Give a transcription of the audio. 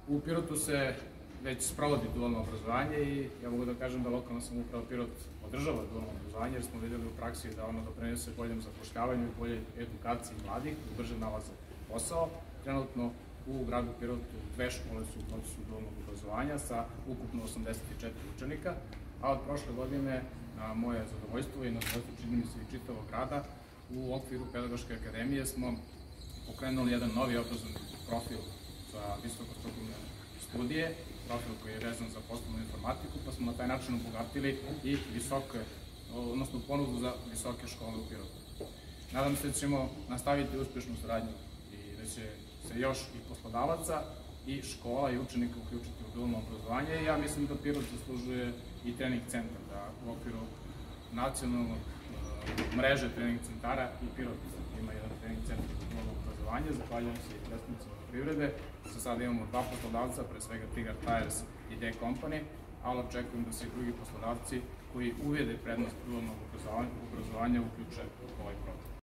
U Pirotu se već sprovodi dualno obrazovanje i ja mogu da kažem da lokalna samouprava Pirot podržava dualno obrazovanje jer smo videli u praksi da ono doprinese boljem zapošljavanju i boljoj edukaciji mladih koji brže nalaze posao. Trenutno u gradu Pirotu 2 škole su u procesu dualnog obrazovanja sa ukupno 84 učenika, a od prošle godine na moje zadovoljstvo i na zadovoljstvo čini mi se i čitavog grada u okviru Pedagoške akademije smo pokrenuli jedan novi obrazovni profil za visokostrukovne studije, profil koji je vezan za poslovnu informatiku, pa smo na taj način obogatili i ponudu za visoke škole u Pirotu. Nadam se da ćemo nastaviti uspešnu saradnju i da će se još i poslodavaca i škola i učenika uključiti u dualno obrazovanje. Ja mislim da Pirot zaslužuje i trening centar, da u okviru nacionalnog mreže trening centara i Pirot ima jedan trening centar za dualno obrazovanje. Zahvaljujem se i predstavnicima privrede. Za sada imamo 2 poslodavca, pre svega Tigar Tires i D Company, ali očekujem da se i drugi poslodavci koji uvede prednost dualnog obrazovanja uključe u ovaj program.